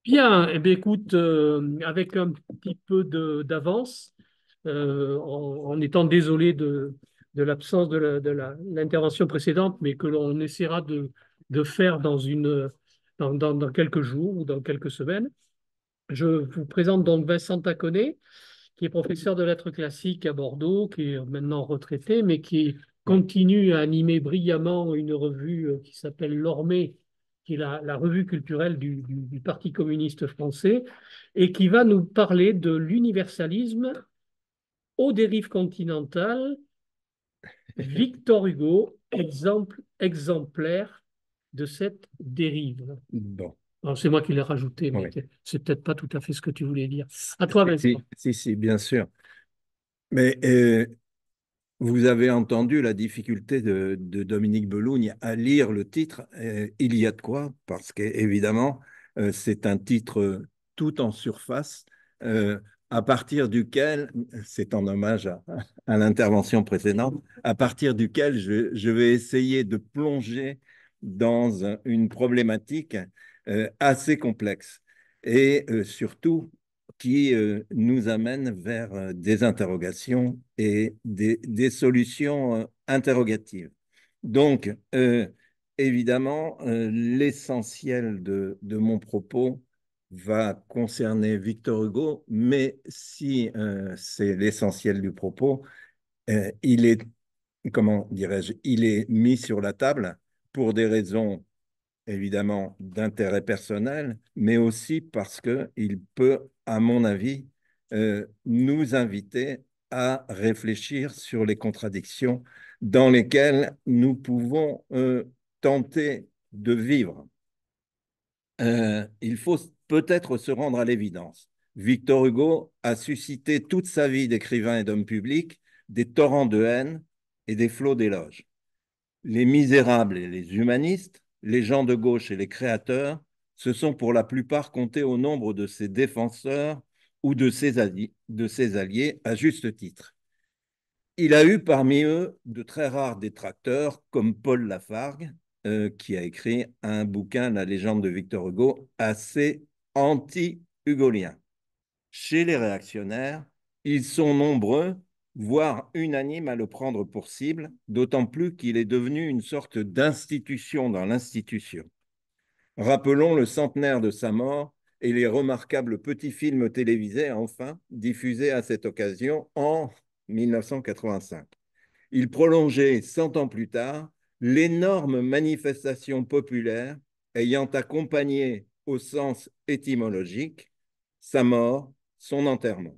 Bien, eh bien, écoute, avec un petit peu d'avance, en étant désolé de l'absence de l'intervention précédente, mais que l'on essaiera de faire dans quelques jours ou dans quelques semaines. Je vous présente donc Vincent Taconnet, qui est professeur de lettres classiques à Bordeaux, qui est maintenant retraité, mais qui continue à animer brillamment une revue qui s'appelle L'Ormée, qui est la revue culturelle du Parti communiste français, et qui va nous parler de l'universalisme aux dérives continentales. Victor Hugo, exemple exemplaire de cette dérive. Bon, Alors, c'est moi qui l'ai rajouté, mais oui. c'est peut-être pas tout à fait ce que tu voulais dire. À toi, Vincent. Si, bien sûr. Mais vous avez entendu la difficulté de Dominique Belougne à lire le titre. Il y a de quoi, parce qu'évidemment, c'est un titre tout en surface, euh, à partir duquel, c'est en hommage à l'intervention précédente, à partir duquel je vais essayer de plonger dans une problématique assez complexe et surtout qui nous amène vers des interrogations et des solutions interrogatives. Donc, évidemment, l'essentiel de mon propos va concerner Victor Hugo, mais si c'est l'essentiel du propos, il est, comment dirais-je, il est mis sur la table pour des raisons évidemment d'intérêt personnel, mais aussi parce qu'il peut, à mon avis, nous inviter à réfléchir sur les contradictions dans lesquelles nous pouvons tenter de vivre. Il faut peut-être se rendre à l'évidence. Victor Hugo a suscité toute sa vie d'écrivain et d'homme public des torrents de haine et des flots d'éloges. Les misérables et les humanistes, les gens de gauche et les créateurs, se sont pour la plupart comptés au nombre de ses défenseurs ou de ses alliés à juste titre. Il a eu parmi eux de très rares détracteurs comme Paul Lafargue, qui a écrit un bouquin, La légende de Victor Hugo, assez anti-hugolien. Chez les réactionnaires, ils sont nombreux, voire unanimes à le prendre pour cible, d'autant plus qu'il est devenu une sorte d'institution dans l'institution. Rappelons le centenaire de sa mort et les remarquables petits films télévisés, enfin, diffusés à cette occasion en 1985. Il prolongeait 100 ans plus tard l'énorme manifestation populaire ayant accompagné au sens étymologique sa mort, son enterrement.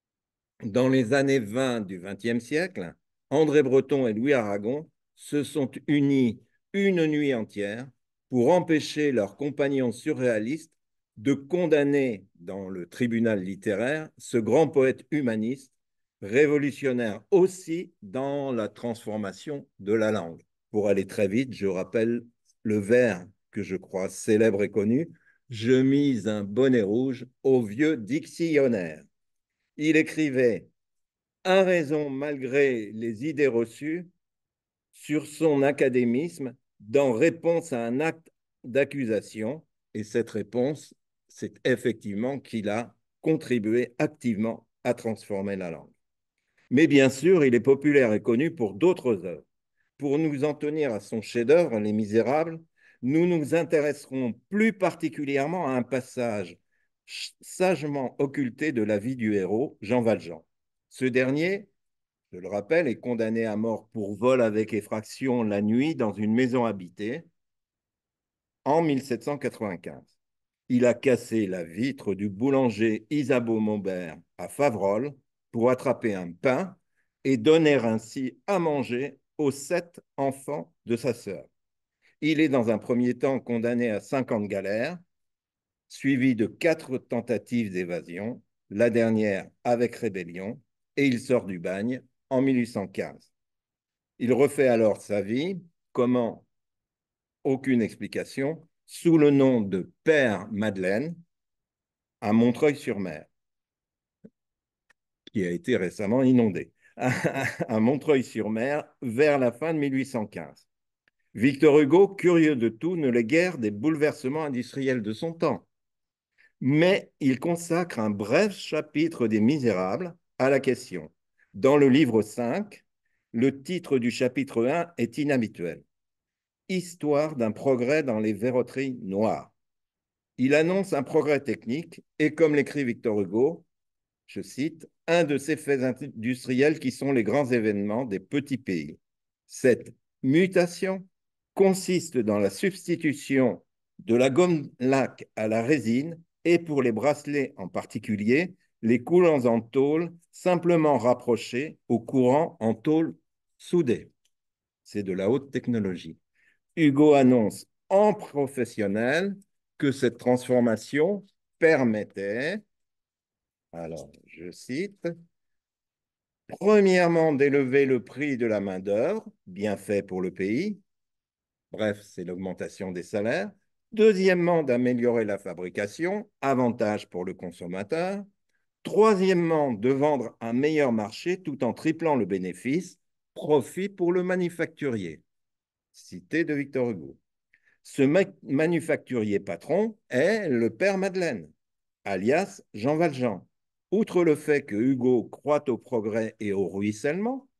Dans les années 20 du XXe siècle, André Breton et Louis Aragon se sont unis une nuit entière pour empêcher leurs compagnons surréalistes de condamner dans le tribunal littéraire ce grand poète humaniste, révolutionnaire aussi dans la transformation de la langue. Pour aller très vite, je rappelle le vers que je crois célèbre et connu: Je mise un bonnet rouge au vieux dictionnaire. Il écrivait a raison malgré les idées reçues sur son académisme dans réponse à un acte d'accusation. Et cette réponse, c'est effectivement qu'il a contribué activement à transformer la langue. Mais bien sûr, il est populaire et connu pour d'autres œuvres. Pour nous en tenir à son chef-d'œuvre, Les Misérables, nous nous intéresserons plus particulièrement à un passage sagement occulté de la vie du héros, Jean Valjean. Ce dernier, je le rappelle, est condamné à mort pour vol avec effraction la nuit dans une maison habitée en 1795. Il a cassé la vitre du boulanger Isabeau Maubert à Faverolles pour attraper un pain et donner ainsi à manger aux 7 enfants de sa sœur. Il est dans un premier temps condamné à 5 ans de galère, suivi de 4 tentatives d'évasion, la dernière avec rébellion, et il sort du bagne en 1815. Il refait alors sa vie, comment? Aucune explication, sous le nom de Père Madeleine, à Montreuil-sur-Mer, qui a été récemment inondé, à Montreuil-sur-Mer vers la fin de 1815. Victor Hugo, curieux de tout, ne l'est guère des bouleversements industriels de son temps. Mais il consacre un bref chapitre des Misérables à la question. Dans le livre 5, le titre du chapitre 1 est inhabituel. Histoire d'un progrès dans les verroteries noires. Il annonce un progrès technique et, comme l'écrit Victor Hugo, je cite, un de ces faits industriels qui sont les grands événements des petits pays. Cette mutation consiste dans la substitution de la gomme laque à la résine et pour les bracelets en particulier, les coulants en tôle simplement rapprochés au courant en tôle soudée. C'est de la haute technologie. Hugo annonce en professionnel que cette transformation permettait, alors je cite, premièrement d'élever le prix de la main-d'œuvre, bien fait pour le pays, bref, c'est l'augmentation des salaires. Deuxièmement, d'améliorer la fabrication, avantage pour le consommateur. Troisièmement, de vendre un meilleur marché tout en triplant le bénéfice, profit pour le manufacturier. Cité de Victor Hugo. Ce manufacturier patron est le père Madeleine, alias Jean Valjean. Outre le fait que Hugo croit au progrès et au ruissellement,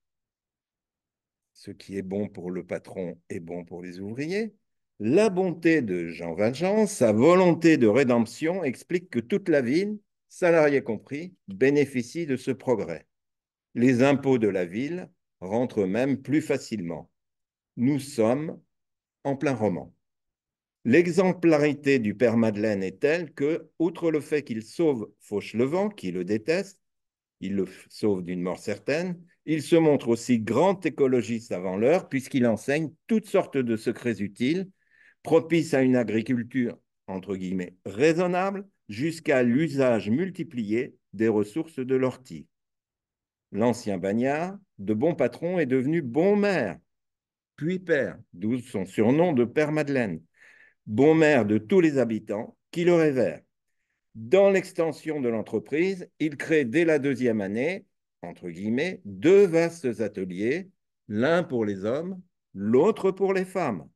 ce qui est bon pour le patron est bon pour les ouvriers, la bonté de Jean Valjean, sa volonté de rédemption explique que toute la ville, salariés compris, bénéficie de ce progrès. Les impôts de la ville rentrent même plus facilement. Nous sommes en plein roman. L'exemplarité du père Madeleine est telle que, outre le fait qu'il sauve Fauchelevent, qui le déteste, il le sauve d'une mort certaine, il se montre aussi grand écologiste avant l'heure, puisqu'il enseigne toutes sortes de secrets utiles, propices à une agriculture, entre guillemets, raisonnable, jusqu'à l'usage multiplié des ressources de l'ortie. L'ancien bagnard, de bon patron, est devenu bon maire, puis père, d'où son surnom de père Madeleine, bon maire de tous les habitants qui le révèrent. Dans l'extension de l'entreprise, il crée dès la deuxième année, entre guillemets, deux vastes ateliers, l'un pour les hommes, l'autre pour les femmes.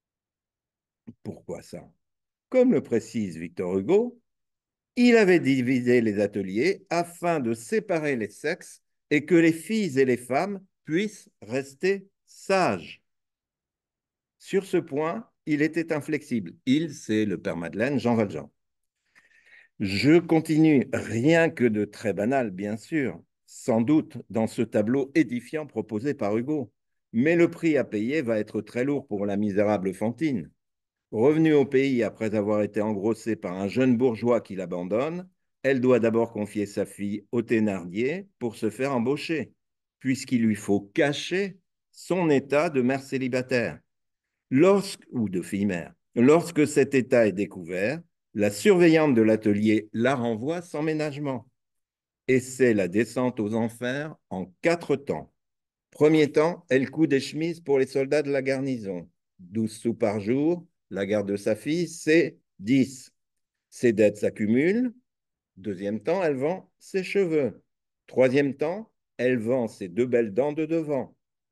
Pourquoi ça? Comme le précise Victor Hugo, il avait divisé les ateliers afin de séparer les sexes et que les filles et les femmes puissent rester sages. Sur ce point, il était inflexible. Il, c'est le père Madeleine, Jean Valjean. Je continue, rien que de très banal, bien sûr, sans doute dans ce tableau édifiant proposé par Hugo. Mais le prix à payer va être très lourd pour la misérable Fantine. Revenue au pays après avoir été engrossée par un jeune bourgeois qui l'abandonne, elle doit d'abord confier sa fille au Thénardier pour se faire embaucher, puisqu'il lui faut cacher son état de mère célibataire ou de fille-mère. Lorsque cet état est découvert, la surveillante de l'atelier la renvoie sans ménagement. Et c'est la descente aux enfers en 4 temps. Premier temps, elle coud des chemises pour les soldats de la garnison. 12 sous par jour. La garde de sa fille, c'est 10. Ses dettes s'accumulent. Deuxième temps, elle vend ses cheveux. Troisième temps, elle vend ses deux belles dents de devant.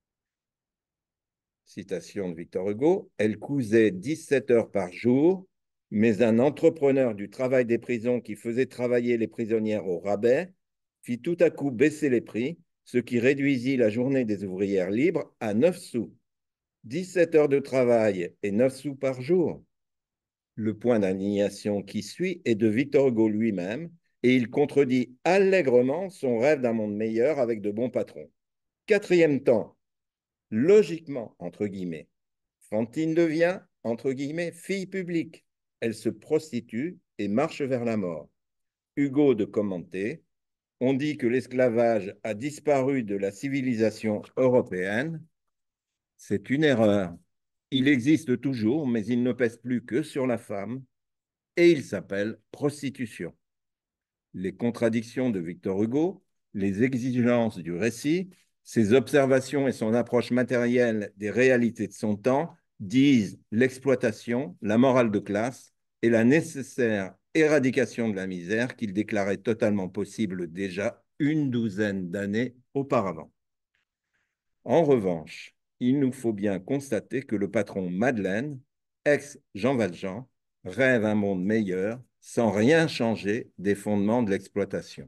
Citation de Victor Hugo, elle cousait 17 heures par jour, mais un entrepreneur du travail des prisons qui faisait travailler les prisonnières au rabais fit tout à coup baisser les prix, ce qui réduisit la journée des ouvrières libres à 9 sous. 17 heures de travail et 9 sous par jour. Le point d'indignation qui suit est de Victor Hugo lui-même, et il contredit allègrement son rêve d'un monde meilleur avec de bons patrons. Quatrième temps, logiquement, entre guillemets, Fantine devient, entre guillemets, fille publique. Elle se prostitue et marche vers la mort. Hugo de commenter, on dit que l'esclavage a disparu de la civilisation européenne. C'est une erreur. Il existe toujours, mais il ne pèse plus que sur la femme et il s'appelle prostitution. Les contradictions de Victor Hugo, les exigences du récit, ses observations et son approche matérielle des réalités de son temps disent l'exploitation, la morale de classe et la nécessaire éradication de la misère qu'il déclarait totalement possible déjà une douzaine d'années auparavant. En revanche, il nous faut bien constater que le patron Madeleine, ex-Jean Valjean, rêve un monde meilleur sans rien changer des fondements de l'exploitation.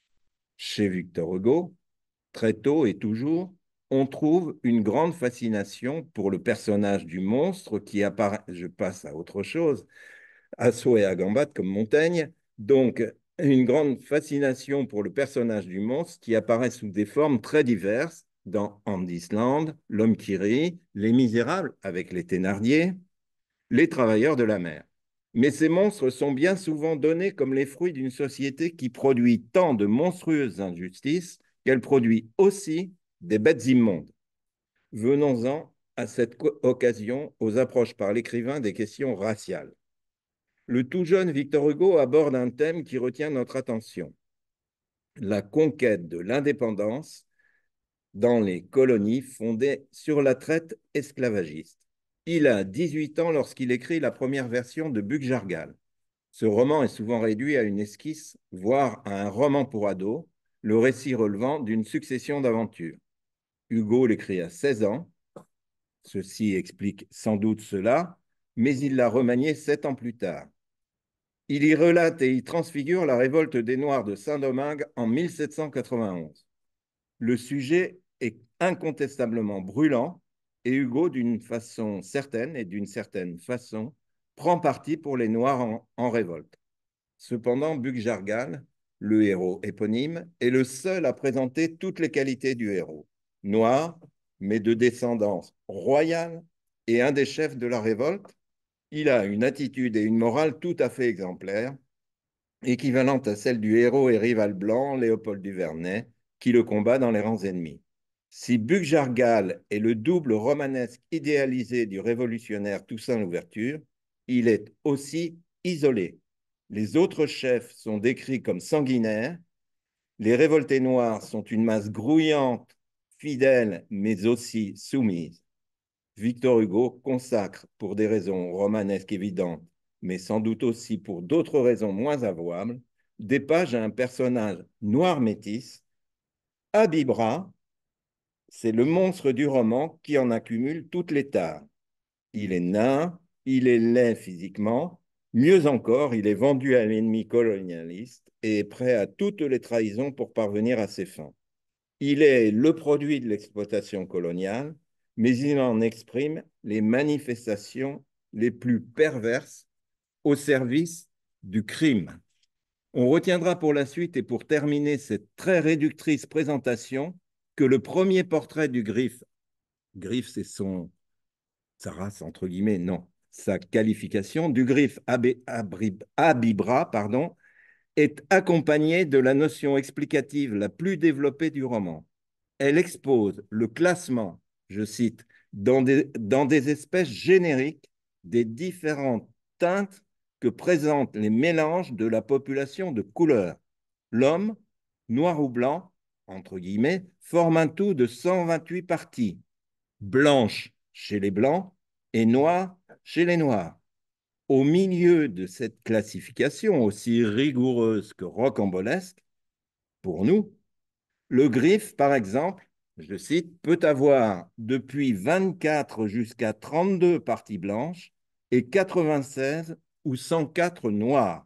Chez Victor Hugo, très tôt et toujours, on trouve une grande fascination pour le personnage du monstre qui apparaît, je passe à autre chose, à saut et à gambade comme Montaigne, donc une grande fascination pour le personnage du monstre qui apparaît sous des formes très diverses dans Andy's Land, L'Homme qui rit, Les Misérables avec les Thénardier, Les Travailleurs de la mer. Mais ces monstres sont bien souvent donnés comme les fruits d'une société qui produit tant de monstrueuses injustices qu'elle produit aussi des bêtes immondes. Venons-en à cette occasion aux approches par l'écrivain des questions raciales. Le tout jeune Victor Hugo aborde un thème qui retient notre attention, la conquête de l'indépendance dans les colonies fondées sur la traite esclavagiste. Il a 18 ans lorsqu'il écrit la première version de Buck Jargal. Ce roman est souvent réduit à une esquisse, voire à un roman pour ados, le récit relevant d'une succession d'aventures. Hugo l'écrit à 16 ans, ceci explique sans doute cela, mais il l'a remanié 7 ans plus tard. Il y relate et y transfigure la révolte des Noirs de Saint-Domingue en 1791. Le sujet est incontestablement brûlant et Hugo, d'une façon certaine et d'une certaine façon, prend parti pour les Noirs en révolte. Cependant, Buck Jargal, le héros éponyme, est le seul à présenter toutes les qualités du héros. Noir, mais de descendance royale et un des chefs de la révolte, il a une attitude et une morale tout à fait exemplaires, équivalente à celle du héros et rival blanc Léopold Duvernay, qui le combat dans les rangs ennemis. Si Buck Jargal est le double romanesque idéalisé du révolutionnaire Toussaint Louverture, il est aussi isolé. Les autres chefs sont décrits comme sanguinaires, les révoltés noirs sont une masse grouillante, fidèle, mais aussi soumise. Victor Hugo consacre, pour des raisons romanesques évidentes, mais sans doute aussi pour d'autres raisons moins avouables, des pages à un personnage noir métis, Abibra, c'est le monstre du roman qui en accumule toutes les tares. Il est nain, il est laid physiquement, mieux encore, il est vendu à l'ennemi colonialiste et est prêt à toutes les trahisons pour parvenir à ses fins. Il est le produit de l'exploitation coloniale, mais il en exprime les manifestations les plus perverses au service du crime. On retiendra pour la suite et pour terminer cette très réductrice présentation que le premier portrait du Griffe, Griffe c'est sa race entre guillemets, non, sa qualification, du Griffe Abibra, pardon, est accompagné de la notion explicative la plus développée du roman. Elle expose le classement, je cite, dans des espèces génériques des différentes teintes que présentent les mélanges de la population de couleurs. L'homme, noir ou blanc, entre guillemets, forme un tout de 128 parties, blanches chez les blancs et noires chez les noirs. Au milieu de cette classification aussi rigoureuse que rocambolesque, pour nous, le griffe, par exemple, je cite, peut avoir depuis 24 jusqu'à 32 parties blanches et 96 ou 104 noires.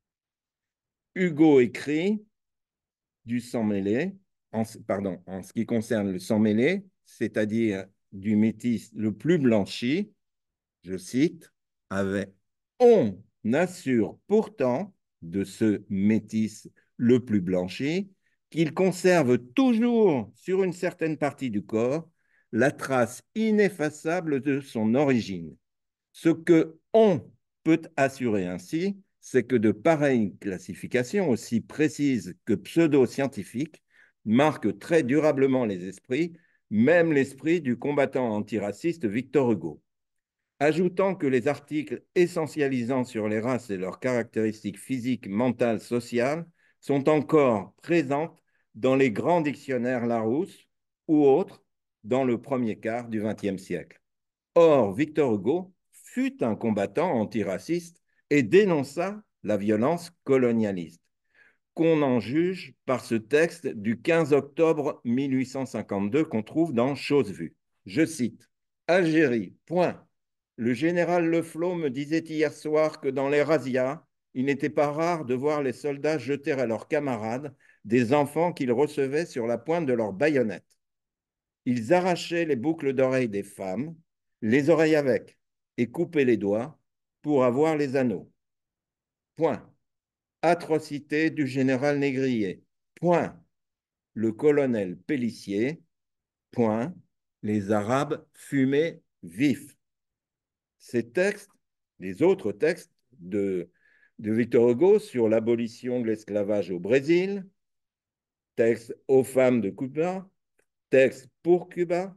Hugo écrit du sang mêlé, en ce qui concerne le sang mêlé, c'est-à-dire du métis le plus blanchi, je cite, avec on assure pourtant de ce métis le plus blanchi qu'il conserve toujours sur une certaine partie du corps la trace ineffaçable de son origine. Ce que on peut assurer ainsi, c'est que de pareilles classifications, aussi précises que pseudo-scientifiques, marquent très durablement les esprits, même l'esprit du combattant antiraciste Victor Hugo. Ajoutant que les articles essentialisant sur les races et leurs caractéristiques physiques, mentales, sociales sont encore présents dans les grands dictionnaires Larousse ou autres dans le premier quart du XXe siècle. Or, Victor Hugo fut un combattant antiraciste et dénonça la violence colonialiste, qu'on en juge par ce texte du 15 octobre 1852 qu'on trouve dans Chose vue. Je cite, Algérie, point. Le général Le Flot me disait hier soir que dans les razzias, il n'était pas rare de voir les soldats jeter à leurs camarades des enfants qu'ils recevaient sur la pointe de leurs baïonnettes. Ils arrachaient les boucles d'oreilles des femmes, les oreilles avec, et coupaient les doigts pour avoir les anneaux. Point. Atrocité du général négrier. Point. Le colonel Pélissier. Point. Les Arabes fumaient vifs. Ces textes, les autres textes de Victor Hugo sur l'abolition de l'esclavage au Brésil, texte aux femmes de Cuba, texte pour Cuba,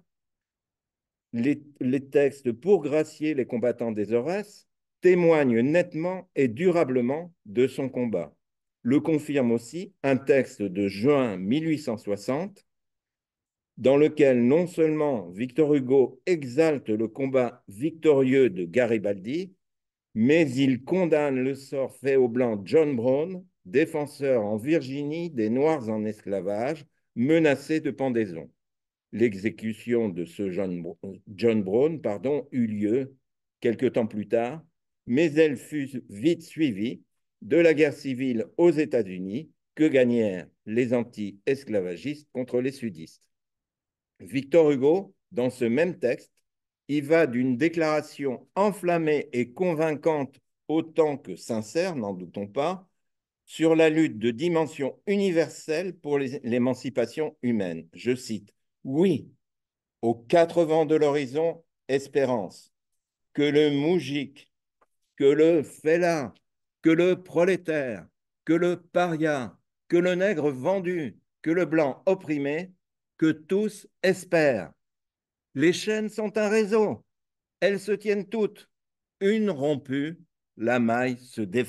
les textes pour gracier les combattants des Aurès témoignent nettement et durablement de son combat. Le confirme aussi un texte de juin 1860 dans lequel non seulement Victor Hugo exalte le combat victorieux de Garibaldi, mais il condamne le sort fait au blanc John Brown, défenseur en Virginie des Noirs en esclavage, menacés de pendaison. L'exécution de ce John Brown eut lieu quelque temps plus tard, mais elle fut vite suivie de la guerre civile aux États-Unis que gagnèrent les anti-esclavagistes contre les sudistes. Victor Hugo, dans ce même texte, y va d'une déclaration enflammée et convaincante autant que sincère, n'en doutons pas, sur la lutte de dimension universelle pour l'émancipation humaine. Je cite, « Oui, aux quatre vents de l'horizon, espérance, que le moujik, que le fellah, que le prolétaire, que le paria, que le nègre vendu, que le blanc opprimé, que tous espèrent. Les chaînes sont un réseau, elles se tiennent toutes. Une rompue, la maille se défait. »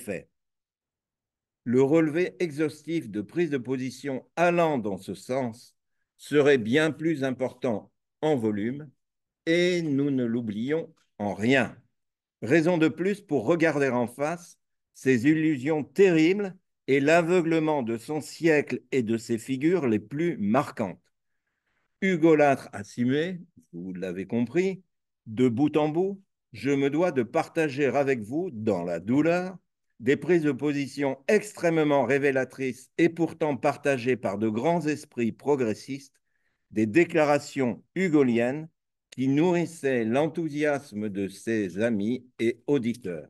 Le relevé exhaustif de prise de position allant dans ce sens serait bien plus important en volume et nous ne l'oublions en rien. Raison de plus pour regarder en face ces illusions terribles et l'aveuglement de son siècle et de ses figures les plus marquantes. Hugolâtre assumé, vous l'avez compris, de bout en bout, je me dois de partager avec vous, dans la douleur, des prises de position extrêmement révélatrices et pourtant partagées par de grands esprits progressistes, des déclarations hugoliennes qui nourrissaient l'enthousiasme de ses amis et auditeurs.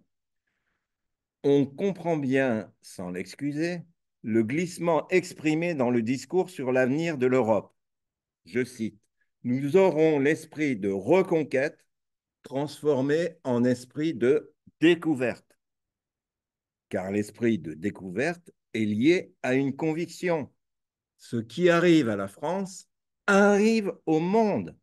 On comprend bien, sans l'excuser, le glissement exprimé dans le discours sur l'avenir de l'Europe. Je cite, « Nous aurons l'esprit de reconquête transformé en esprit de découverte. » Car l'esprit de découverte est lié à une conviction. Ce qui arrive à la France arrive au monde.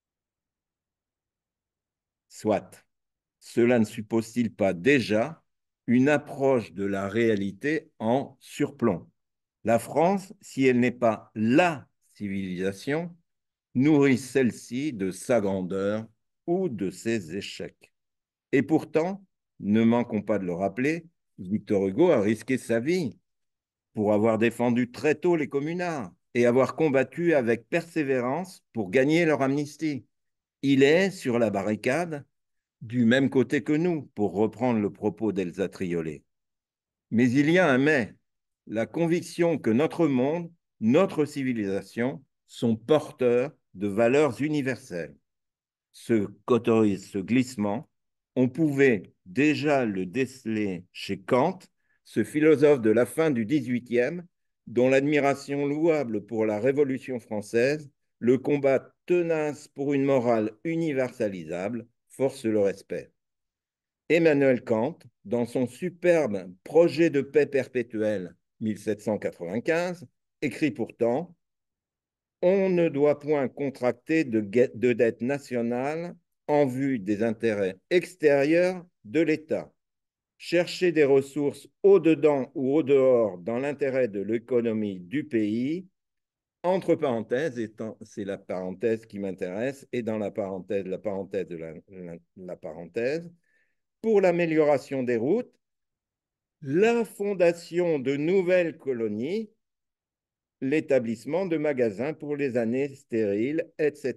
Soit, cela ne suppose-t-il pas déjà une approche de la réalité en surplomb? La France, si elle n'est pas la civilisation, nourrit celle-ci de sa grandeur ou de ses échecs. Et pourtant, ne manquons pas de le rappeler, Victor Hugo a risqué sa vie pour avoir défendu très tôt les communards et avoir combattu avec persévérance pour gagner leur amnistie. Il est sur la barricade du même côté que nous, pour reprendre le propos d'Elsa Triolet. Mais il y a un mais, la conviction que notre monde, notre civilisation sont porteurs de valeurs universelles. Ce qu'autorise ce glissement, on pouvait déjà le déceler chez Kant, ce philosophe de la fin du XVIIIe, dont l'admiration louable pour la Révolution française, le combat tenace pour une morale universalisable, force le respect. Emmanuel Kant, dans son superbe Projet de paix perpétuelle 1795, écrit pourtant « On ne doit point contracter de dette nationale en vue des intérêts extérieurs de l'État. Chercher des ressources au-dedans ou au-dehors dans l'intérêt de l'économie du pays, entre parenthèses, c'est la parenthèse qui m'intéresse, et dans la parenthèse de la parenthèse, pour l'amélioration des routes, la fondation de nouvelles colonies, l'établissement de magasins pour les années stériles, etc. »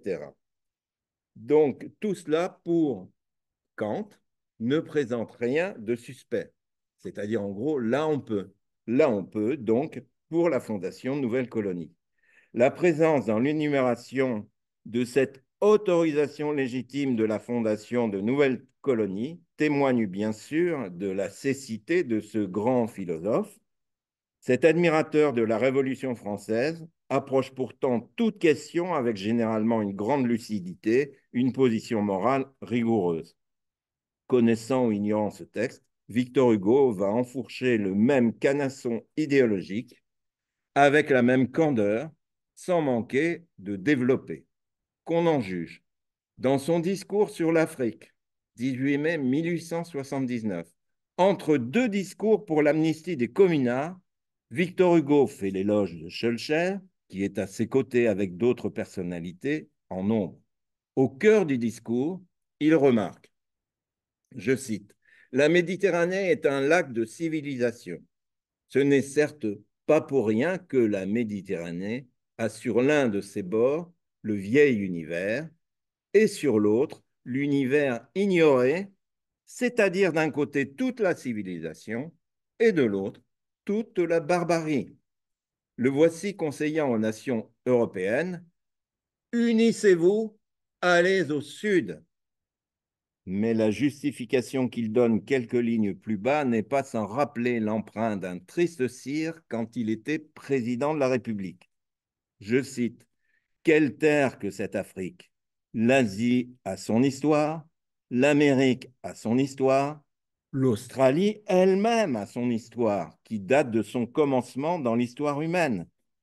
Donc, tout cela pour Kant ne présente rien de suspect. C'est-à-dire, en gros, là, on peut. Là, on peut, donc, pour la fondation de nouvelles colonies. La présence dans l'énumération de cette autorisation légitime de la fondation de nouvelles colonies témoigne bien sûr de la cécité de ce grand philosophe. Cet admirateur de la Révolution française approche pourtant toute question avec généralement une grande lucidité, une position morale rigoureuse. Connaissant ou ignorant ce texte, Victor Hugo va enfourcher le même canasson idéologique avec la même candeur, sans manquer de développer. Qu'on en juge. Dans son discours sur l'Afrique, 18 mai 1879, entre deux discours pour l'amnistie des communards, Victor Hugo fait l'éloge de Schœlcher, qui est à ses côtés avec d'autres personnalités en nombre. Au cœur du discours, il remarque, je cite, la Méditerranée est un lac de civilisation. Ce n'est certes pas pour rien que la Méditerranée a sur l'un de ses bords le vieil univers et sur l'autre l'univers ignoré, c'est-à-dire d'un côté toute la civilisation et de l'autre toute la barbarie. Le voici conseillant aux nations européennes, unissez-vous, allez au sud. Mais la justification qu'il donne quelques lignes plus bas n'est pas sans rappeler l'emprunt d'un triste cire quand il était président de la République. Je cite, quelle terre que cette Afrique! L'Asie a son histoire, l'Amérique a son histoire, l'Australie elle-même a son histoire, qui date de son commencement dans l'histoire humaine.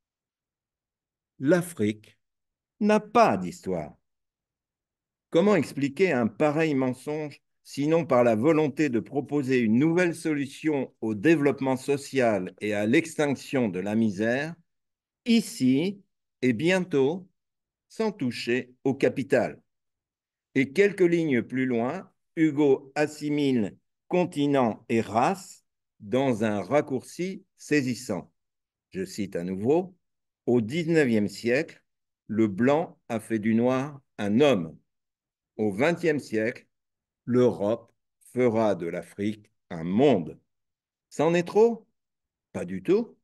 L'Afrique n'a pas d'histoire. Comment expliquer un pareil mensonge, sinon par la volonté de proposer une nouvelle solution au développement social et à l'extinction de la misère, ici et bientôt, sans toucher au capital? Et quelques lignes plus loin, Hugo assimile continent et race dans un raccourci saisissant. Je cite à nouveau, au XIXe siècle, le blanc a fait du noir un homme. Au XXe siècle, l'Europe fera de l'Afrique un monde. C'en est trop? Pas du tout.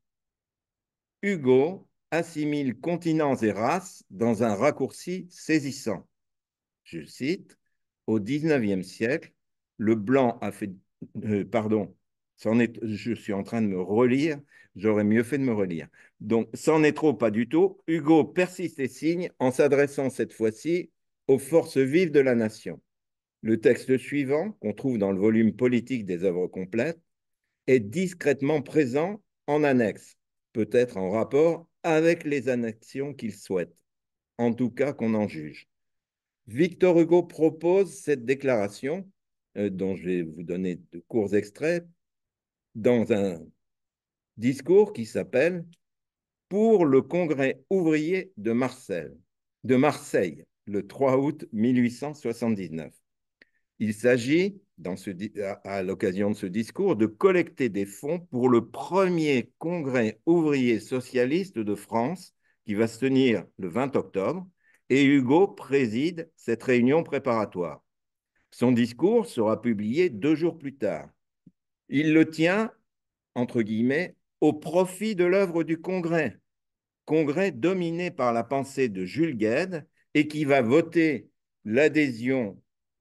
Hugo assimile continents et races dans un raccourci saisissant. Je cite, au XIXe siècle, le blanc a fait... pardon, je suis en train de me relire, j'aurais mieux fait de me relire. Donc, c'en est trop, pas du tout. Hugo persiste et signe en s'adressant cette fois-ci aux forces vives de la nation. Le texte suivant, qu'on trouve dans le volume politique des œuvres complètes, est discrètement présent en annexe, peut-être en rapport avec les annexions qu'il souhaite, en tout cas qu'on en juge. Victor Hugo propose cette déclaration, dont je vais vous donner de courts extraits, dans un discours qui s'appelle Pour le Congrès ouvrier de Marseille, le 3 août 1879. Il s'agit, à l'occasion de ce discours, de collecter des fonds pour le premier congrès ouvrier socialiste de France qui va se tenir le 20 octobre et Hugo préside cette réunion préparatoire. Son discours sera publié 2 jours plus tard. Il le tient, entre guillemets, au profit de l'œuvre du congrès, congrès dominé par la pensée de Jules Guesde et qui va voter l'adhésion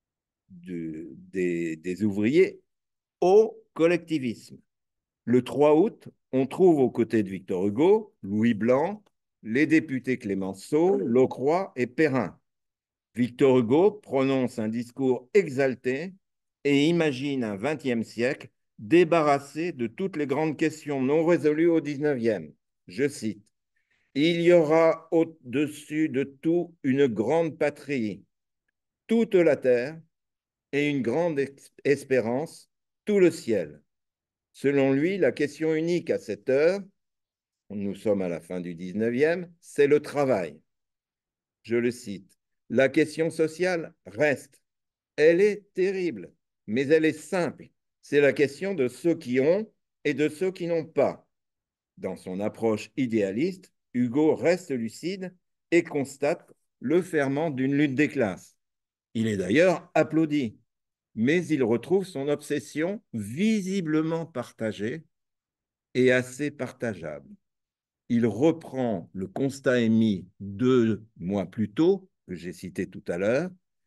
des ouvriers au collectivisme. Le 3 août, on trouve aux côtés de Victor Hugo, Louis Blanc, les députés Clémenceau, Locroix et Perrin. Victor Hugo prononce un discours exalté et imagine un XXe siècle débarrassé de toutes les grandes questions non résolues au XIXe. Je cite, il y aura au-dessus de tout une grande patrie, toute la terre, et une grande espérance, tout le ciel. Selon lui, la question unique à cette heure, nous sommes à la fin du XIXe, c'est le travail. Je le cite, la question sociale reste. Elle est terrible, mais elle est simple. C'est la question de ceux qui ont et de ceux qui n'ont pas. Dans son approche idéaliste, Hugo reste lucide et constate le ferment d'une lutte des classes. Il est d'ailleurs applaudi. mais il retrouve son obsession visiblement partagée et assez partageable. Il reprend le constat émis 2 mois plus tôt, que j'ai cité tout à l'heure.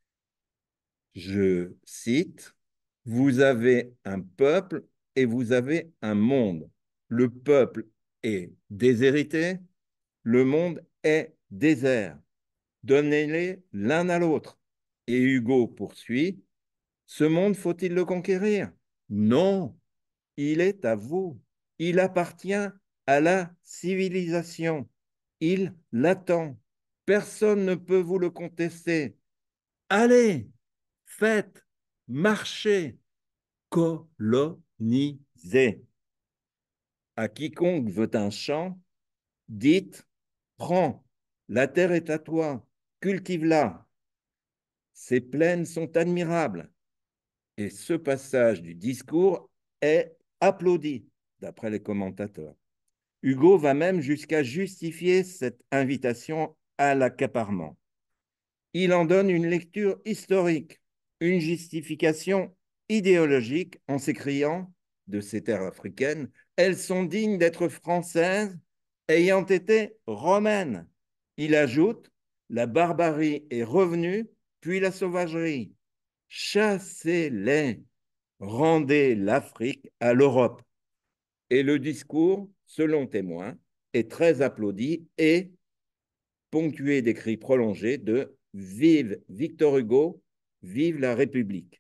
Je cite, vous avez un peuple et vous avez un monde. Le peuple est déshérité, le monde est désert. Donnez-les l'un à l'autre. Et Hugo poursuit, ce monde, faut-il le conquérir? Non, il est à vous. Il appartient à la civilisation. Il l'attend. Personne ne peut vous le contester. Allez, faites, marchez, colonisez. À quiconque veut un champ, dites, prends, la terre est à toi, cultive-la. Ces plaines sont admirables. Et ce passage du discours est applaudi, d'après les commentateurs. Hugo va même jusqu'à justifier cette invitation à l'accaparement. Il en donne une lecture historique, une justification idéologique en s'écriant de ces terres africaines, elles sont dignes d'être françaises ayant été romaines. Il ajoute, la barbarie est revenue, puis la sauvagerie. Chassez-les, rendez l'Afrique à l'Europe. Et le discours, selon témoin, est très applaudi et ponctué d'écrits prolongés de Vive Victor Hugo, vive la République.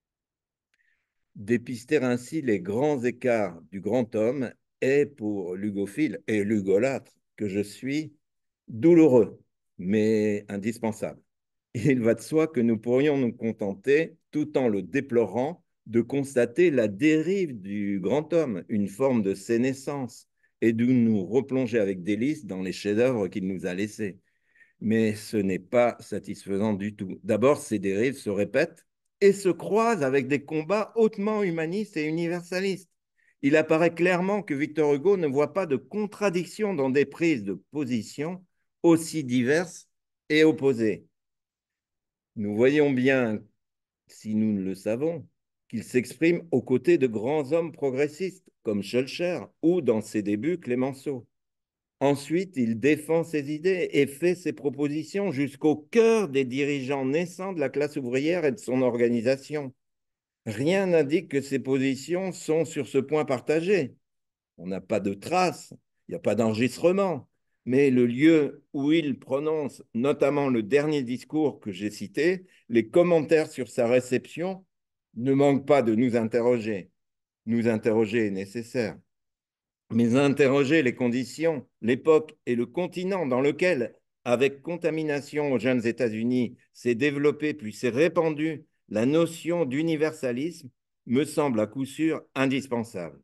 Dépister ainsi les grands écarts du grand homme est pour l'hugophile et l'hugolâtre que je suis douloureux, mais indispensable. Il va de soi que nous pourrions nous contenter, tout en le déplorant, de constater la dérive du grand homme, une forme de sénescence, et de nous replonger avec délice dans les chefs-d'œuvre qu'il nous a laissés. Mais ce n'est pas satisfaisant du tout. D'abord, ces dérives se répètent et se croisent avec des combats hautement humanistes et universalistes. Il apparaît clairement que Victor Hugo ne voit pas de contradiction dans des prises de position aussi diverses et opposées. Nous voyons bien, si nous le savons, qu'il s'exprime aux côtés de grands hommes progressistes comme Schulcher ou, dans ses débuts, Clémenceau. Ensuite, il défend ses idées et fait ses propositions jusqu'au cœur des dirigeants naissants de la classe ouvrière et de son organisation. Rien n'indique que ces positions sont sur ce point partagées. On n'a pas de traces, il n'y a pas d'enregistrement. Mais le lieu où il prononce, notamment le dernier discours que j'ai cité, les commentaires sur sa réception ne manquent pas de nous interroger. Nous interroger est nécessaire, mais interroger les conditions, l'époque et le continent dans lequel, avec contamination aux jeunes États-Unis, s'est développée puis s'est répandue la notion d'universalisme me semble à coup sûr indispensable.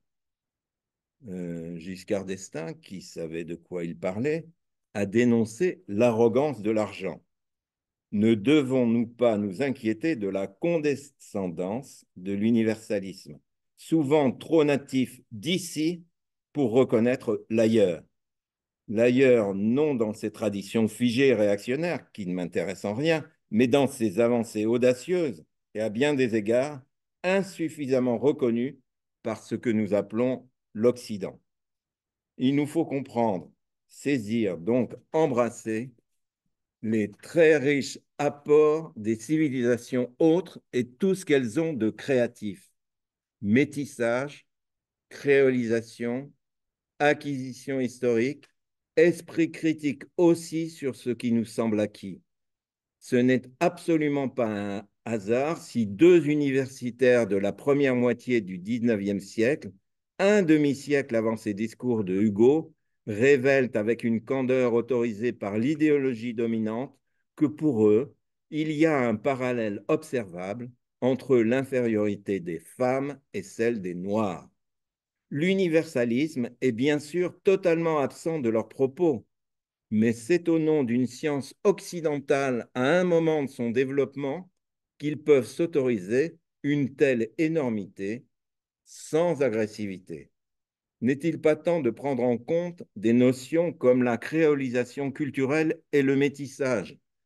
Giscard d'Estaing, qui savait de quoi il parlait, a dénoncé l'arrogance de l'argent. Ne devons-nous pas nous inquiéter de la condescendance de l'universalisme, souvent trop natif d'ici pour reconnaître l'ailleurs? L'ailleurs, non dans ses traditions figées et réactionnaires, qui ne m'intéressent en rien, mais dans ses avancées audacieuses et à bien des égards insuffisamment reconnues par ce que nous appelons l'Occident. Il nous faut comprendre, saisir, donc embrasser les très riches apports des civilisations autres et tout ce qu'elles ont de créatif. Métissage, créolisation, acquisition historique, esprit critique aussi sur ce qui nous semble acquis. Ce n'est absolument pas un hasard si 2 universitaires de la première moitié du XIXe siècle, un demi-siècle avant ces discours de Hugo, révèlent avec une candeur autorisée par l'idéologie dominante que pour eux, il y a un parallèle observable entre l'infériorité des femmes et celle des Noirs. L'universalisme est bien sûr totalement absent de leurs propos, mais c'est au nom d'une science occidentale à un moment de son développement qu'ils peuvent s'autoriser une telle énormité sans agressivité. N'est-il pas temps de prendre en compte des notions comme la créolisation culturelle et le métissage?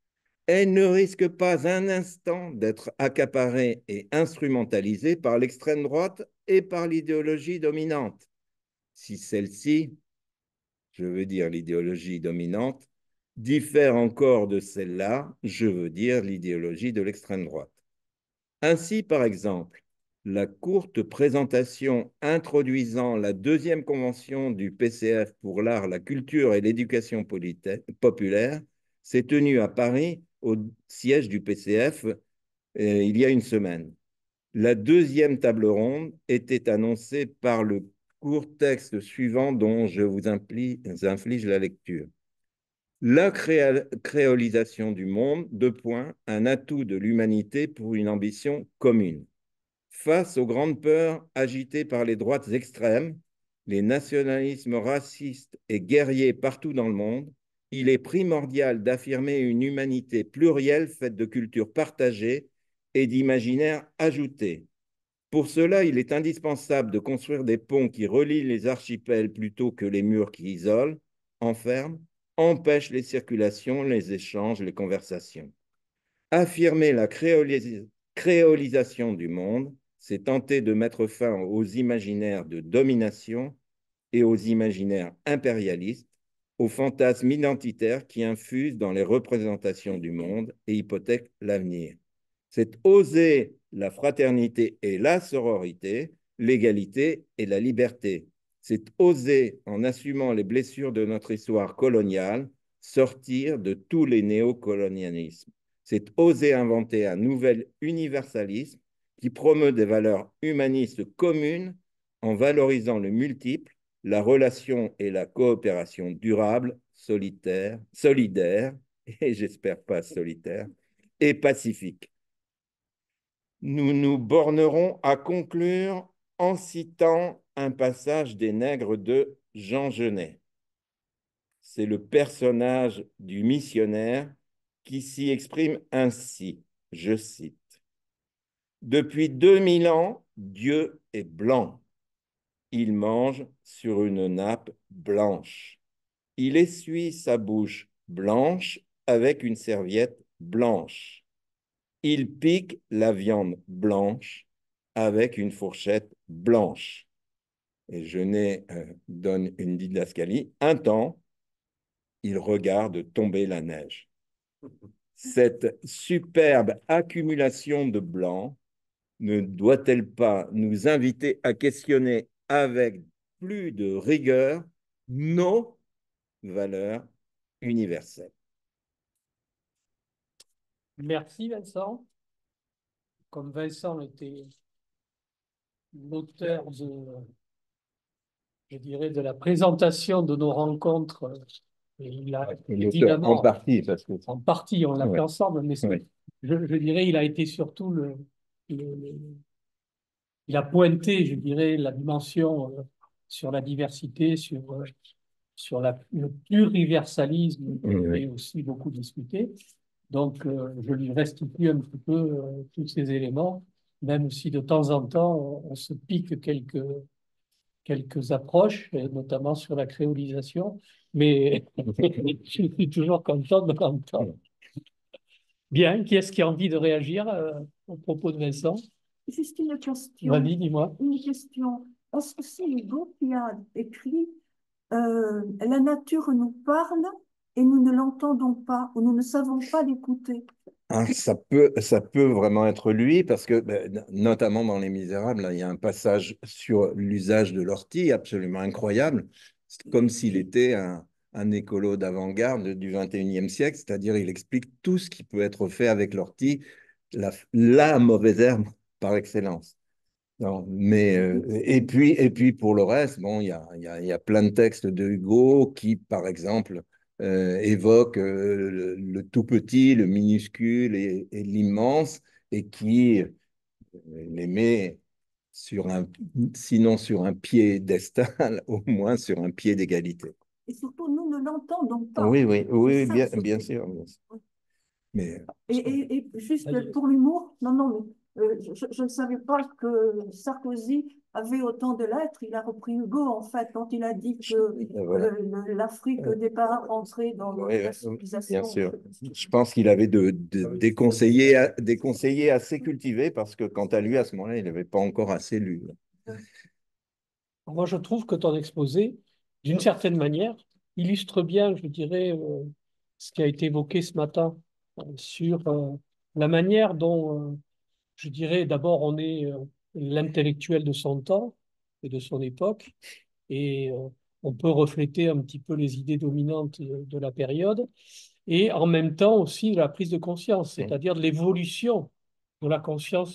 Elle ne risque pas un instant d'être accaparée et instrumentalisée par l'extrême droite et par l'idéologie dominante. Si celle-ci, je veux dire l'idéologie dominante, diffère encore de celle-là, je veux dire l'idéologie de l'extrême droite. Ainsi, par exemple, la courte présentation introduisant la deuxième convention du PCF pour l'art, la culture et l'éducation populaire s'est tenue à Paris au siège du PCF il y a une semaine. La deuxième table ronde était annoncée par le court texte suivant dont je vous inflige la lecture. La créolisation du monde, deux points, un atout de l'humanité pour une ambition commune. Face aux grandes peurs agitées par les droites extrêmes, les nationalismes racistes et guerriers partout dans le monde, il est primordial d'affirmer une humanité plurielle faite de cultures partagées et d'imaginaires ajoutés. Pour cela, il est indispensable de construire des ponts qui relient les archipels plutôt que les murs qui isolent, enferment, empêchent les circulations, les échanges, les conversations. Affirmer la créolisation du monde, c'est tenter de mettre fin aux imaginaires de domination et aux imaginaires impérialistes, aux fantasmes identitaires qui infusent dans les représentations du monde et hypothèquent l'avenir. C'est oser la fraternité et la sororité, l'égalité et la liberté. C'est oser, en assumant les blessures de notre histoire coloniale, sortir de tous les néocolonialismes. C'est oser inventer un nouvel universalisme qui promeut des valeurs humanistes communes en valorisant le multiple, la relation et la coopération durable, solidaire, et j'espère pas solitaire, et pacifique. Nous nous bornerons à conclure en citant un passage des Nègres de Jean Genet. C'est le personnage du missionnaire qui s'y exprime ainsi, je cite. Depuis 2000 ans, Dieu est blanc. Il mange sur une nappe blanche. Il essuie sa bouche blanche avec une serviette blanche. Il pique la viande blanche avec une fourchette blanche. Et Genet donne une didascalie. Un temps, il regarde tomber la neige. Cette superbe accumulation de blanc ne doit-elle pas nous inviter à questionner avec plus de rigueur nos valeurs universelles? Merci Vincent. Comme Vincent était l'auteur je dirais, de la présentation de nos rencontres, et il a En évidemment, partie, parce que... en partie, on l'a fait Ouais, ensemble, mais ouais. je dirais, il a été surtout il a pointé, je dirais, la dimension sur la diversité, sur le pluriversalisme qui Oui. fait aussi beaucoup discuter. Donc, je lui restitue un petit peu tous ces éléments, même si de temps en temps, on se pique quelques approches, et notamment sur la créolisation, mais je suis toujours content de l'entendre. Bien, qui est-ce qui a envie de réagir au propos de Vincent? Juste une question. Vas-y, dis-moi. Une question. Est-ce que c'est Hugo qui a écrit La nature nous parle et nous ne l'entendons pas ou nous ne savons pas l'écouter? Ah, ça peut vraiment être lui, parce que, ben, notamment dans Les Misérables, là, il y a un passage sur l'usage de l'ortie absolument incroyable. C'est comme s'il était un écolo d'avant-garde du 21e siècle, c'est-à-dire il explique tout ce qui peut être fait avec l'ortie, la mauvaise herbe par excellence. Non, mais, et puis pour le reste, bon, il y a plein de textes de Hugo qui, par exemple, évoquent le tout petit, le minuscule et l'immense, et qui les met sur un, sinon sur un piédestal, au moins sur un pied d'égalité. Et surtout, nous ne l'entendons pas. Oui, oui, C'est oui, ça bien, le bien souci. sûr. Bien sûr. Mais, Et juste Vas-y. pour l'humour, non, non, mais je ne savais pas que Sarkozy avait autant de lettres. Il a repris Hugo, en fait, quand il a dit que Voilà. l'Afrique n'est pas rentrée dans Oui, la bien civilisation. sûr. Je pense qu'il avait des conseillers assez cultivés parce que quant à lui, à ce moment-là, il n'avait pas encore assez lu. Moi, je trouve que ton exposé, d'une certaine manière, illustre bien, je dirais, ce qui a été évoqué ce matin sur la manière dont, je dirais, d'abord, on est l'intellectuel de son temps et de son époque, et on peut refléter un petit peu les idées dominantes de la période, et en même temps aussi la prise de conscience, c'est-à-dire de l'évolution de la conscience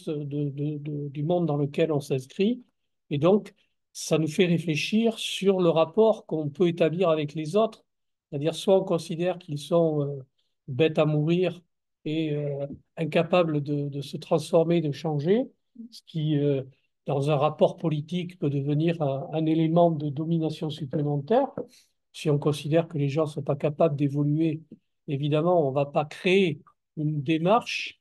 du monde dans lequel on s'inscrit. Et donc, ça nous fait réfléchir sur le rapport qu'on peut établir avec les autres, c'est-à-dire soit on considère qu'ils sont bêtes à mourir et incapables de se transformer, de changer, ce qui, dans un rapport politique, peut devenir un élément de domination supplémentaire. Si on considère que les gens ne sont pas capables d'évoluer, évidemment, on ne va pas créer une démarche,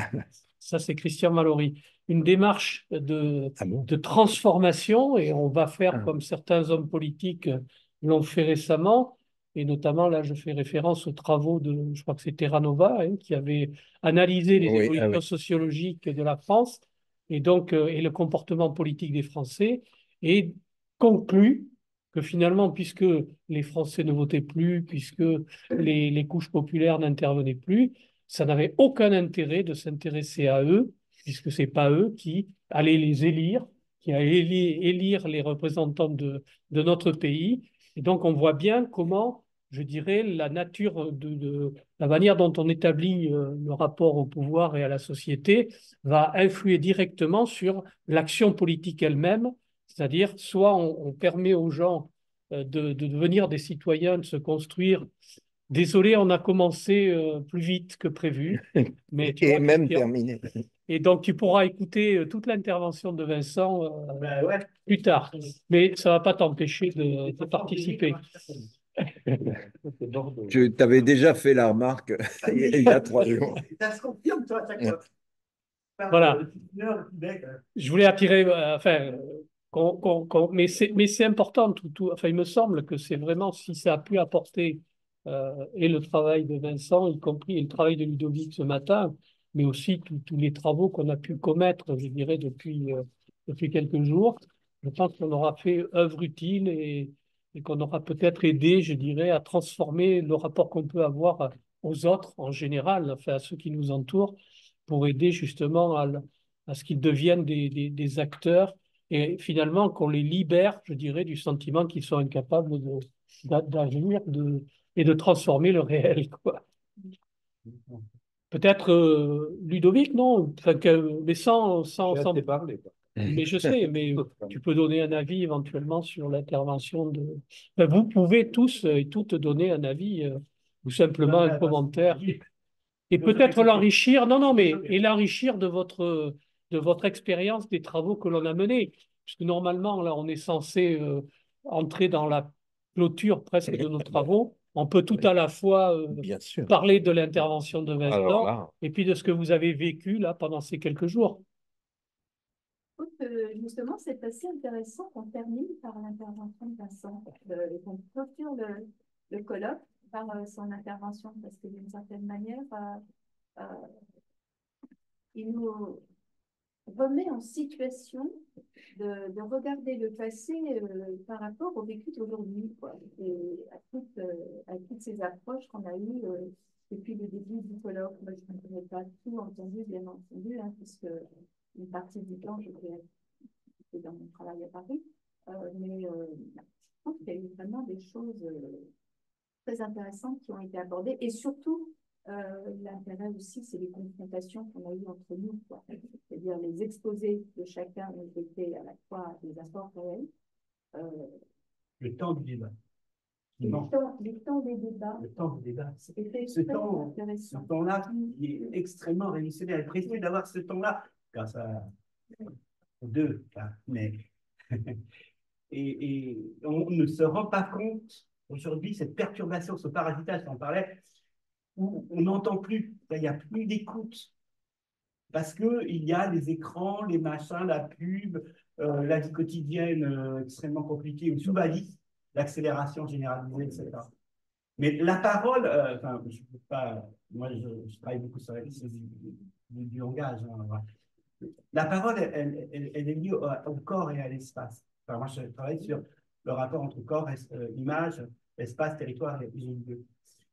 ça c'est Christian Mallory, une démarche de transformation, et on va faire comme certains hommes politiques l'ont fait récemment, et notamment là je fais référence aux travaux de, je crois que c'est Terranova, hein, qui avait analysé les évolutions sociologiques de la France, et donc et le comportement politique des Français, et conclut que finalement, puisque les Français ne votaient plus, puisque les couches populaires n'intervenaient plus, ça n'avait aucun intérêt de s'intéresser à eux, puisque ce n'est pas eux qui allaient les élire, qui allaient élire les représentants de notre pays. Et donc, on voit bien comment, je dirais, la nature la manière dont on établit le rapport au pouvoir et à la société va influer directement sur l'action politique elle-même. C'est-à-dire, soit on permet aux gens de devenir des citoyens, de se construire. Désolé, on a commencé plus vite que prévu, mais tu Et vois, même Christian. terminé. Et donc, tu pourras écouter toute l'intervention de Vincent plus tard. Mais ça ne va pas t'empêcher de participer. Je t'avais déjà fait la remarque il y a 3 jours. Ça se confirme, toi, à chaque fois. Voilà. Je voulais attirer, enfin, mais c'est important. Enfin, il me semble que c'est vraiment, si ça a pu apporter et le travail de Vincent, y compris et le travail de Ludovic ce matin, mais aussi tous les travaux qu'on a pu commettre, je dirais, depuis quelques jours. Je pense qu'on aura fait œuvre utile et qu'on aura peut-être aidé, je dirais, à transformer le rapport qu'on peut avoir aux autres en général, enfin, à ceux qui nous entourent, pour aider justement à ce qu'ils deviennent des acteurs et finalement qu'on les libère, je dirais, du sentiment qu'ils sont incapables d'agir et de transformer le réel, quoi. Peut-être Ludovic, non? Enfin, mais sans parler, quoi. mais je sais, mais tu peux donner un avis éventuellement sur l'intervention de. Enfin, vous pouvez tous et toutes donner un avis ou simplement un commentaire. Et peut-être l'enrichir, non, non, mais et l'enrichir de votre expérience des travaux que l'on a menés. Puisque normalement, là, on est censé entrer dans la clôture presque de nos travaux. On peut tout à la fois Bien sûr. parler de l'intervention de Alors Vincent là, et puis de ce que vous avez vécu là pendant ces quelques jours. Justement, c'est assez intéressant qu'on termine par l'intervention de Vincent et qu'on clôture le colloque par son intervention, parce que d'une certaine manière, euh, il nous remet en situation de regarder le passé par rapport au vécu d'aujourd'hui, quoi, et à toutes ces approches qu'on a eues depuis le début du colloque. Moi, je ne connais pas tout entendu, bien entendu, hein, puisque une partie du temps, j'étais dans mon travail à Paris, mais je pense qu'il y a eu vraiment des choses très intéressantes qui ont été abordées, et surtout, l'intérêt aussi, c'est les confrontations qu'on a eues entre nous, quoi. C'est-à-dire les exposés de chacun ont été à la fois des apports réels. Le temps du débat. Les temps des débats. Le temps du débat. C'était Ce très temps, intéressant. ce temps-là, il est extrêmement révolutionnaire. Précieux d'avoir ce temps-là, grâce aux deux. Mais et on ne se rend pas compte aujourd'hui cette perturbation, ce parasitage, on parlait, où on n'entend plus, il n'y a plus d'écoute. Parce qu'il y a les écrans, les machins, la pub, la vie quotidienne extrêmement compliquée ou sous-valise, l'accélération généralisée, etc. Mais la parole, enfin, je peux pas, moi je travaille beaucoup sur la question du langage. Hein, voilà. La parole, elle est liée au corps et à l'espace. Enfin, moi je travaille sur le rapport entre corps, image, espace, territoire et lieu.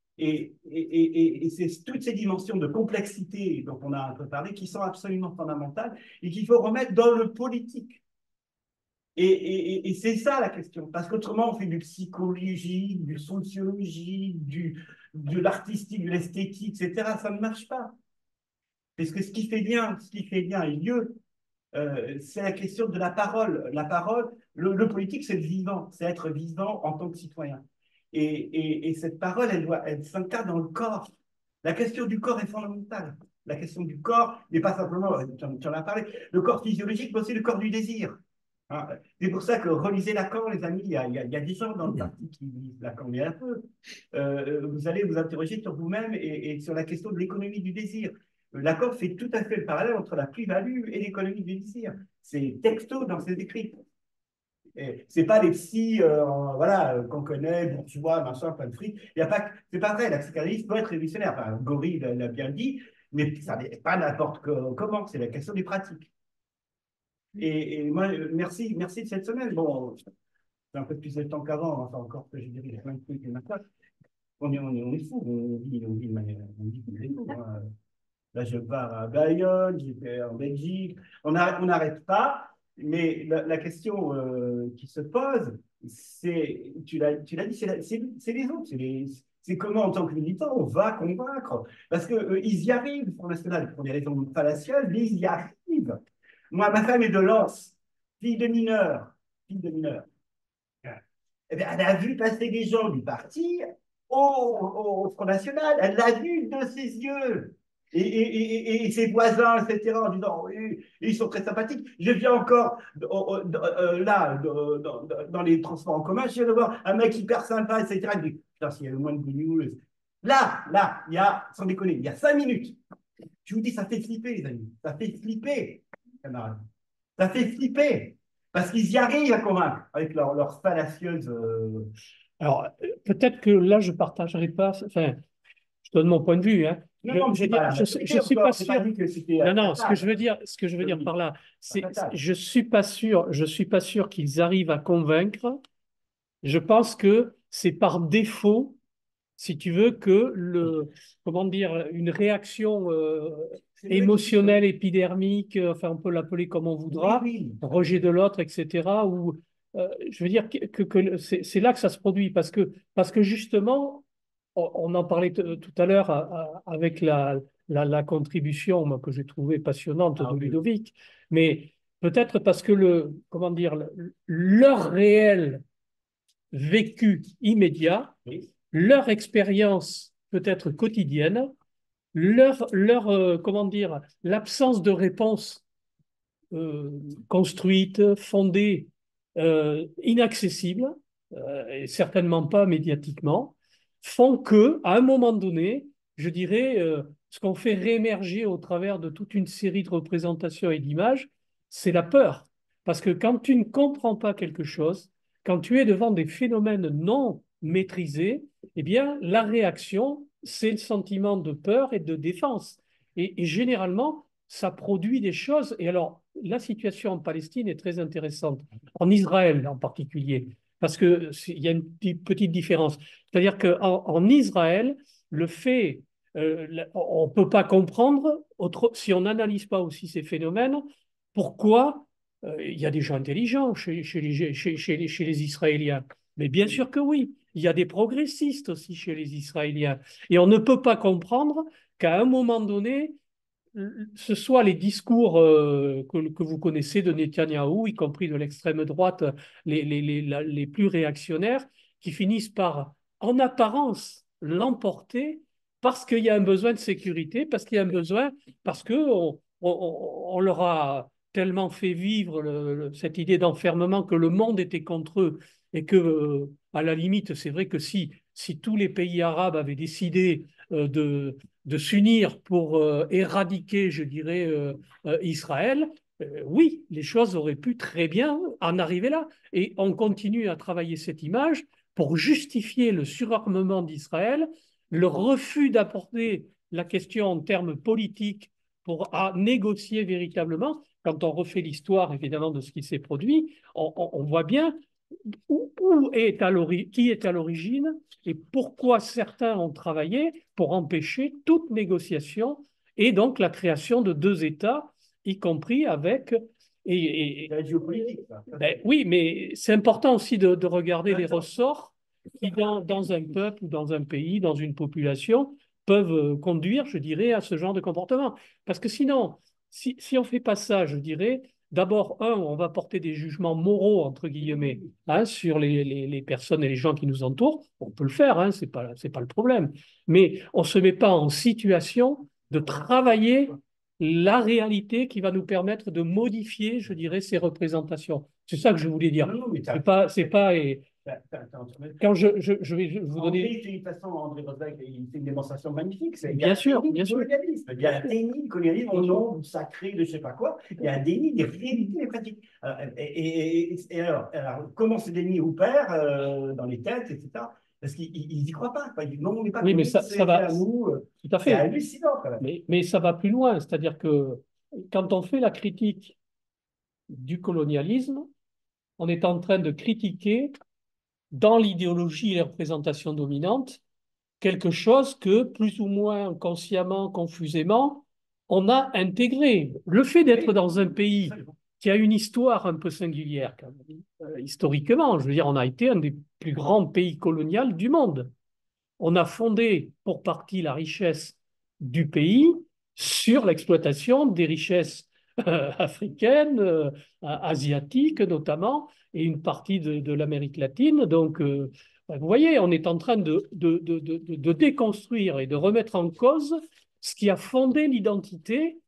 Et c'est toutes ces dimensions de complexité dont on a un peu parlé qui sont absolument fondamentales et qu'il faut remettre dans le politique. Et c'est ça la question, parce qu'autrement on fait du psychologique, du sociologique, de l'artistique, de l'esthétique, etc. Ça ne marche pas. Parce que ce qui fait bien et lieu, c'est la question de la parole. La parole, le politique, c'est le vivant, c'est être vivant en tant que citoyen. Et cette parole, elle s'incarne dans le corps. La question du corps est fondamentale. La question du corps n'est pas simplement, tu en as parlé, le corps physiologique, mais aussi le corps du désir. Hein, c'est pour ça que relisez Lacan, les amis, il y a des gens dans le parti qui lisent Lacan, mais un peu. Vous allez vous interroger sur vous-même et sur la question de l'économie du désir. Lacan fait tout à fait le parallèle entre la plus-value et l'économie du désir. C'est texto dans ses écrits. C'est pas les psys voilà, qu'on connaît, bourgeois, machin, plein de fric. C'est pas vrai, la psychanalyse peut être révolutionnaire. Enfin, Gori l'a bien dit, mais ça n'est pas n'importe comment, c'est la question des pratiques. Et moi, merci de cette semaine. Bon, c'est un peu plus de temps qu'avant, enfin encore que je dirais, il y a plein de trucs et maintenant. On est fous, on vit comme des fous. Hein. Là, je pars à Bayonne, j'étais en Belgique. On n'arrête pas, mais la question qui se pose, c'est, tu l'as dit, c'est les autres. C'est comment, en tant que militant, on va convaincre. Parce qu'ils y arrivent, le Front National, pour des raisons fallacieuses, mais ils y arrivent. Moi, ma femme est de Lens, fille de mineur. Eh bien, elle a vu passer des gens du parti au Front National. Elle l'a vu de ses yeux. Et ses voisins, etc., en disant, oui, ils sont très sympathiques. Je viens encore là, dans les transports en commun, je viens de voir un mec hyper sympa, etc. Je dis, putain, s'il y avait moins de news. Là, il y a, sans déconner, il y a 5 minutes. Je vous dis, ça fait flipper, les amis. Ça fait flipper, camarades. Ça fait flipper. Parce qu'ils y arrivent à convaincre avec leur fallacieuse. Alors, peut-être que là, je ne partagerai pas, enfin, je donne mon point de vue, hein. Non, Je suis pas sûr. Non, ce que je veux dire par là, c'est, je suis pas sûr qu'ils arrivent à convaincre. Je pense que c'est par défaut, si tu veux, que comment dire, une réaction émotionnelle, épidermique, enfin, on peut l'appeler comme on voudra, rejet de l'autre, etc. Ou, je veux dire que c'est là que ça se produit, parce que justement, on en parlait tout à l'heure avec la contribution moi, que j'ai trouvée passionnante de Ludovic, mais peut-être parce que comment dire, leur réel vécu immédiat, leur expérience peut-être quotidienne, comment dire, l'absence de réponse construite, fondée, inaccessible, et certainement pas médiatiquement, font que, à un moment donné, je dirais, ce qu'on fait réémerger au travers de toute une série de représentations et d'images, c'est la peur. Parce que quand tu ne comprends pas quelque chose, quand tu es devant des phénomènes non maîtrisés, eh bien, la réaction, c'est le sentiment de peur et de défense. Et généralement, ça produit des choses. Et alors, la situation en Palestine est très intéressante, en Israël en particulier, parce qu'il y a une petite différence. C'est-à-dire qu'en Israël, le fait, on ne peut pas comprendre, si on n'analyse pas aussi ces phénomènes, pourquoi il y a des gens intelligents chez les Israéliens. Mais bien sûr que oui, il y a des progressistes aussi chez les Israéliens. Et on ne peut pas comprendre qu'à un moment donné, ce soit les discours que vous connaissez de Netanyahou, y compris de l'extrême droite, les plus réactionnaires, qui finissent par, en apparence, l'emporter parce qu'il y a un besoin de sécurité, parce qu'il y a un besoin, parce qu'on leur a tellement fait vivre cette idée d'enfermement que le monde était contre eux et que, à la limite, c'est vrai que si tous les pays arabes avaient décidé de s'unir pour éradiquer, je dirais, Israël, oui, les choses auraient pu très bien en arriver là. Et on continue à travailler cette image pour justifier le surarmement d'Israël, le refus d'apporter la question en termes politiques pour négocier véritablement. Quand on refait l'histoire, évidemment, de ce qui s'est produit, on voit bien qui est à l'origine et pourquoi certains ont travaillé pour empêcher toute négociation et donc la création de deux États, y compris avec... La géopolitique, ça. Ben oui, mais c'est important aussi de regarder les ressorts qui, dans un peuple, dans un pays, dans une population, peuvent conduire, je dirais, à ce genre de comportement. Parce que sinon, si on ne fait pas ça, je dirais, d'abord, on va porter des jugements moraux, entre guillemets, hein, sur les personnes et les gens qui nous entourent. On peut le faire, hein, c'est pas le problème. Mais on ne se met pas en situation de travailler la réalité qui va nous permettre de modifier, je dirais, ces représentations. C'est ça que je voulais dire. Non, mais C'est pas, quand je vais vous André, donner. de toute façon, André Bozek, il fait une démonstration magnifique. Bien sûr, bien sûr. Il y a un déni du colonialisme au nom sacré de je ne sais pas quoi. Il y a un déni des réalités, des pratiques. Alors, comment ce déni opère dans les têtes, etc. Parce qu'ils n'y croient pas. Ils non, on n'est pas Oui, mais ça va. à nous. Tout à C'est fait. hallucinant, quand même. Mais ça va plus loin. C'est-à-dire que quand on fait la critique du colonialisme, on est en train de critiquer, dans l'idéologie et les représentations dominantes, quelque chose que, plus ou moins consciemment, confusément, on a intégré. Le fait d'être dans un pays qui a une histoire un peu singulière, quand même, historiquement, je veux dire, on a été un des plus grands pays coloniaux du monde. On a fondé pour partie la richesse du pays sur l'exploitation des richesses africaines, asiatiques notamment, et une partie de l'Amérique latine. Donc, vous voyez, on est en train de déconstruire et de remettre en cause ce qui a fondé l'identité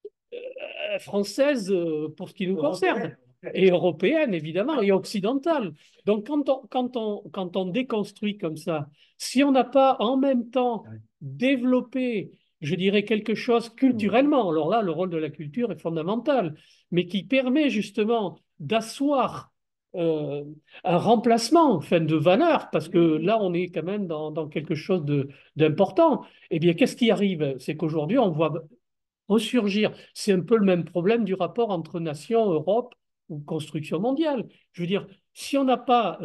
française pour ce qui nous concerne, et européenne évidemment, et occidentale. Donc quand on déconstruit comme ça, si on n'a pas en même temps développé, je dirais, quelque chose culturellement, alors là, le rôle de la culture est fondamental, mais qui permet justement d'asseoir un remplacement, enfin, de valeur, parce que là, on est quand même dans quelque chose d'important. Eh bien, qu'est-ce qui arrive? C'est qu'aujourd'hui, on voit ressurgir. C'est un peu le même problème du rapport entre nations, Europe ou construction mondiale. Je veux dire, si on n'a pas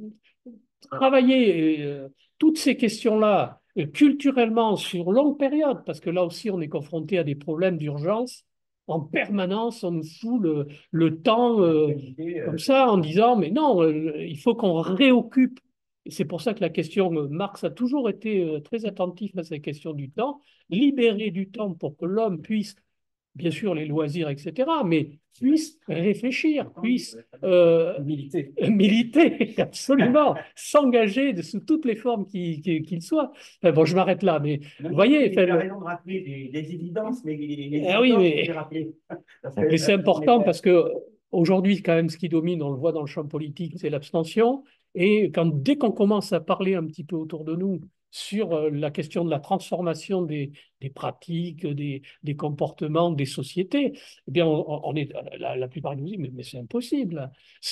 travaillé toutes ces questions-là culturellement sur longue période, parce que là aussi on est confronté à des problèmes d'urgence, en permanence on nous fout le temps comme ça en disant mais non, il faut qu'on réoccupe. Et c'est pour ça que la question, Marx a toujours été très attentif à cette question du temps, libérer du temps pour que l'homme puisse, bien sûr, les loisirs, etc., mais puisse réfléchir, puisse militer, absolument, s'engager sous toutes les formes qu'il soit. Enfin, bon, je m'arrête là, mais vous voyez. Il a raison de rappeler des évidences, mais les Ah oui, évidences, les rappeler. mais c'est important parce que aujourd'hui, quand même, ce qui domine, on le voit dans le champ politique, c'est l'abstention. Et dès qu'on commence à parler un petit peu autour de nous sur la question de la transformation des pratiques, des comportements, des sociétés, eh bien, on est, la plupart nous disent, mais c'est impossible,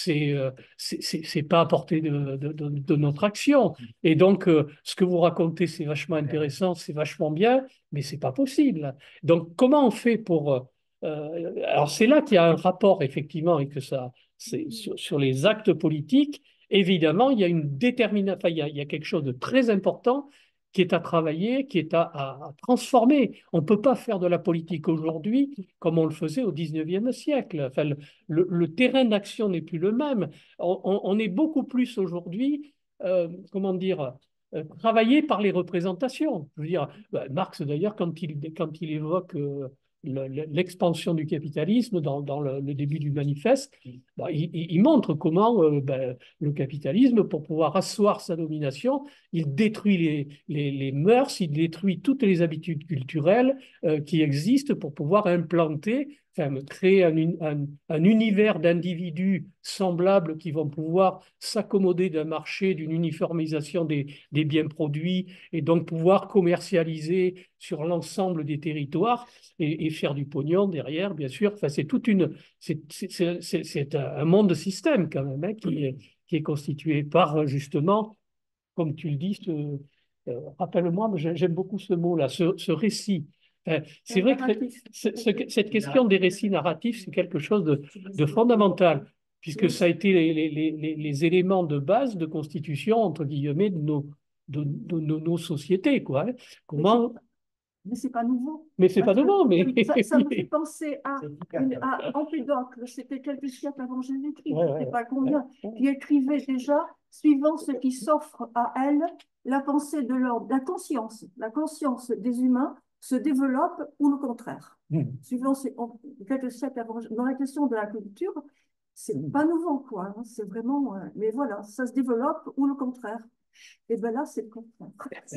c'est pas à portée de notre action. Et donc, ce que vous racontez, c'est vachement intéressant, c'est vachement bien, mais c'est pas possible. Donc, comment on fait pour... alors, c'est là qu'il y a un rapport, effectivement, et que ça, c'est sur les actes politiques. Évidemment, il y a une détermination, enfin, il y a quelque chose de très important qui est à travailler, qui est à transformer. On ne peut pas faire de la politique aujourd'hui comme on le faisait au 19e siècle. Enfin, le terrain d'action n'est plus le même. On est beaucoup plus aujourd'hui, comment dire, travaillé par les représentations. Je veux dire, Marx d'ailleurs, quand il évoque l'expansion du capitalisme dans le début du manifeste, il montre comment le capitalisme, pour pouvoir asseoir sa domination, il détruit les mœurs, il détruit toutes les habitudes culturelles qui existent pour pouvoir implanter enfin, créer un univers d'individus semblables qui vont pouvoir s'accommoder d'un marché, d'une uniformisation des biens produits et donc pouvoir commercialiser sur l'ensemble des territoires et faire du pognon derrière, bien sûr. Enfin, c'est un monde système quand même hein, qui est constitué par justement, comme tu le dis, rappelle-moi, mais j'aime beaucoup ce mot-là, ce récit. C'est vrai que cette question des récits narratifs, c'est quelque chose de fondamental, puisque ça a été les éléments de base de constitution, entre guillemets, de nos sociétés, quoi. Hein. Comment... Mais c'est pas nouveau. Mais c'est pas nouveau, mais... Ça me fait penser à Empédocle, c'était quelques siècles avant Jésus-Christ, je ne sais pas combien, qui écrivait déjà, suivant ce qui s'offre à elle, la pensée de l'ordre, la conscience des humains se développe ou le contraire. Suivant quelques siècles avant, dans la question de la culture, c'est pas nouveau, quoi. Hein, c'est vraiment, mais voilà, ça se développe ou le contraire. Et bien là, c'est le contraire.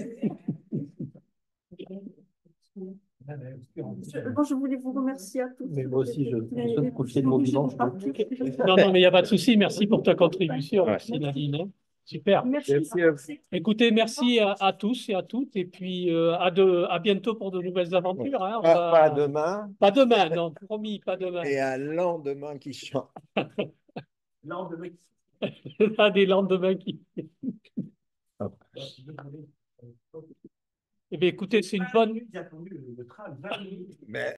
Je voulais vous remercier à tous. Mais moi aussi, je souhaite profiter de mon dimanche. Non, mais il n'y a pas de souci. Merci pour ta contribution. Merci, Nadine. Super. Merci. Écoutez, merci à tous et à toutes. Et puis, à bientôt pour de nouvelles aventures. Hein. Pas demain. Pas demain, non, promis, pas demain. Et un lendemain qui chante. Lendemain. Là, des lendemains qui... Eh bien, écoutez, c'est une bonne... J'ai attendu le train 20 minutes. Mais